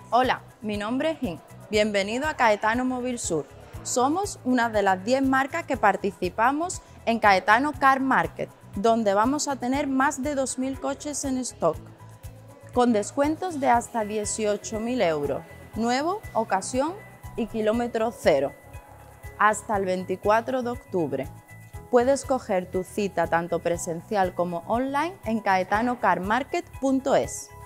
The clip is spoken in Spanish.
Hola, mi nombre es Jim. Bienvenido a Caetano Móvil Sur. Somos una de las 10 marcas que participamos en Caetano Car Market, donde vamos a tener más de 2.000 coches en stock, con descuentos de hasta 18.000 euros, nuevo, ocasión y kilómetro cero, hasta el 24 de octubre. Puedes coger tu cita tanto presencial como online en caetanocarmarket.es.